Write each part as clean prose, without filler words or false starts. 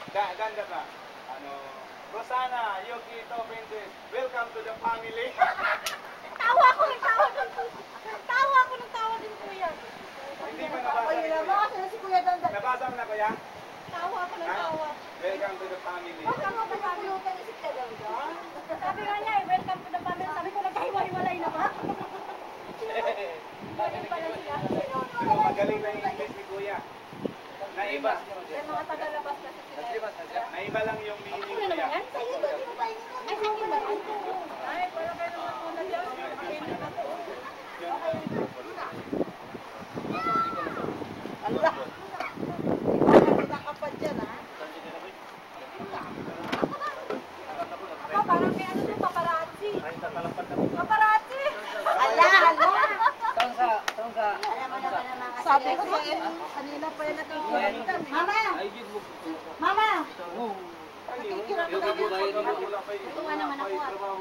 Ganda ba? Ano, Rosana, Yuki, Princess, welcome to the family. Tawa ako ng tawa din po. Tawa ako ng tawa din kuya. Hindi mo nabasa ni Kuya. Si Kuya Dandan. Nabasa mo na Kuya? Tawa ako ng tawa. Welcome to the family. Welcome to the family. Sabi nga niya, welcome to the family. Sabi ko, nagkahiwa-hiwalay na ba? Pala siya. Pero magaling na yung English ni Kuya. Naiba. May mga tagalabas kasi sila. Naiba lang yung meaning Ano naman Kuya. yan? Ay, sige ba yan? Ay, wala kayo naman muna dyan. Mainit ako. Allah! Nakapad dyan, ha? Ako, parang may ano doon, paparazzi. Paparazzi! Ala! Sabi ko ba, kanina pa yan nakikita. Mama! Mama! Ito nga naman ako.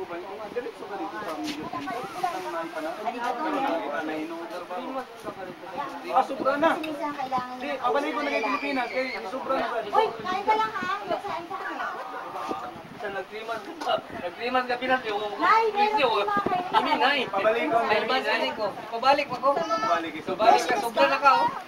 Sobra na. Hindi, kabalik ko na kay Pilipinas. Sobra na. Uy, kain ka lang ha. Magsain ka kami. Nagtriman ka Pinas yung Nay, meron ko mga kain. Ini, nay. Pabalik ko. Pabalik ko. Pabalik ako. Pabalik Pabalik ka. Sobra na ka, oh.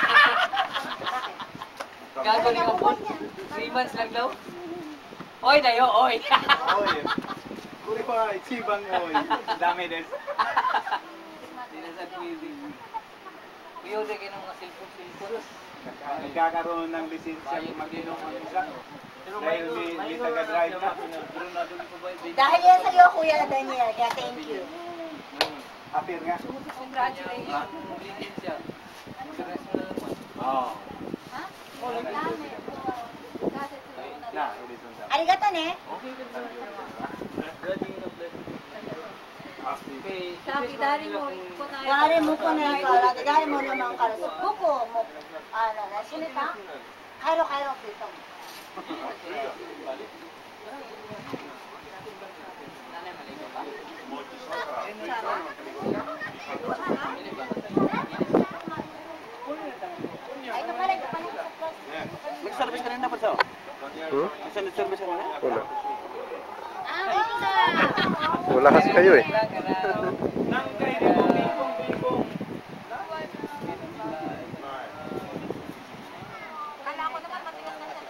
Gago ni Kapon. 3 months lang daw. Oy, dayo, oy. Oy. Kuri pa, sibang oy. Dami din. Hindi na sa pwede. Kuya, ulit kayo ng mga cellphone. Nagkakaroon ng lisensya mag-inom ang isa. Dahil may taga-drive na. Dahil yan sa'yo, Kuya Daniel. Kaya thank you. Appear nga. Congratulations. Oo. Ha? Na, ulitin sa. Arigato ne. Sabi, dari mo po na yung kala. Dari mo naman kala. So, buko mo. Ano, nasunit ha? Kairo dito. Ay, ito pala. Nag-service ka rin dapat sa? Nag-service ka rin? Wala. Ah, Wala kasi kayo eh. Nang kayo, bingkong. kala ko naman matigas na siya.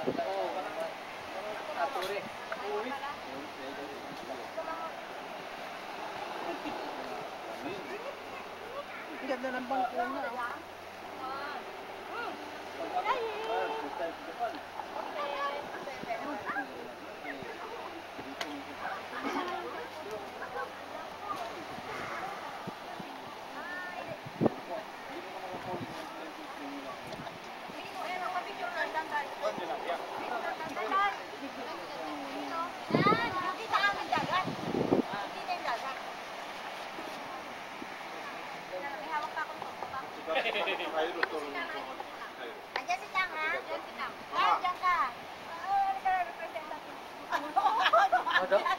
Ganda ng bangko na. Andiyan si Tang, ha? Andiyan ka. Oo, representative.